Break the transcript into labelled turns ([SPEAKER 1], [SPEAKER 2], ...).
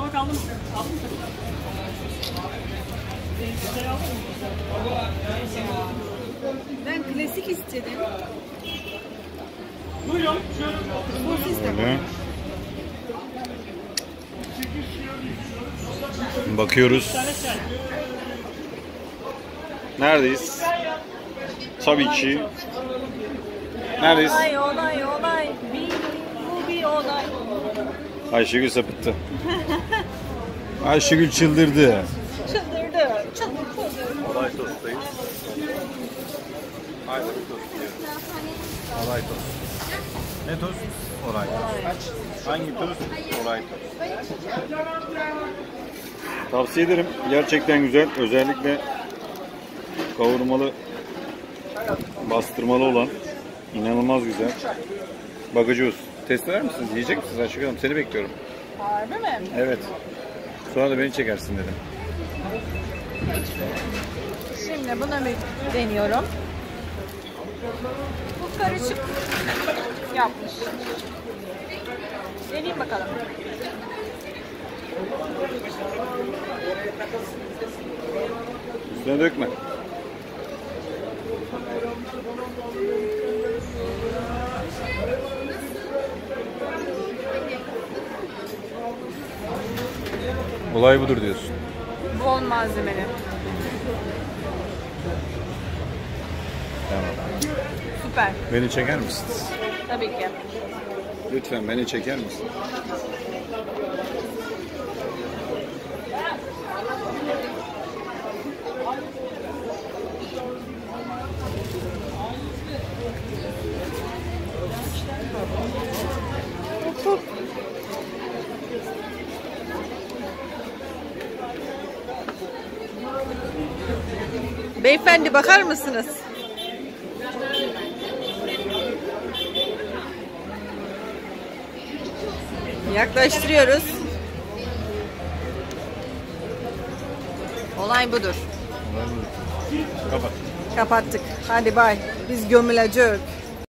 [SPEAKER 1] Tabak aldım. Aldım mı?
[SPEAKER 2] Ben klasik istedim.
[SPEAKER 1] Buyurun.
[SPEAKER 2] Sosis de var.
[SPEAKER 3] Öyle. Bakıyoruz. Neredeyiz? Tabii ki. Neredeyiz?
[SPEAKER 2] Olay. Bu bir olay.
[SPEAKER 3] Ayşegül sapıttı. Ayşegül çıldırdı.
[SPEAKER 2] Çıldırdı.
[SPEAKER 3] Olay tost'tayız. Aynen tost yiyoruz. Olay tost. Ne tost? Olay tost. Hangi tost? Olay tost. Tavsiye ederim. Gerçekten güzel. Özellikle kavurmalı, bastırmalı olan inanılmaz güzel. Bakacağız. Test eder misiniz? Yiyecek misiniz Ayşegül Hanım? Seni bekliyorum.
[SPEAKER 2] Harbi mi?
[SPEAKER 3] Evet. Sonra da beni çekersin dedim.
[SPEAKER 2] Şimdi bunu bir deniyorum. Bu karışık yapmış. Deneyeyim bakalım.
[SPEAKER 3] Üstüne dökme. Olay budur diyorsun.
[SPEAKER 2] Bol malzemeli.
[SPEAKER 3] Tamam.
[SPEAKER 2] Süper.
[SPEAKER 3] Beni çeker misiniz?
[SPEAKER 2] Tabii ki.
[SPEAKER 3] Lütfen beni çeker misin?
[SPEAKER 2] Beyefendi bakar mısınız? Yaklaştırıyoruz. Olay budur.
[SPEAKER 3] Kapat.
[SPEAKER 2] Kapattık. Hadi bay. Biz gömüleceğiz.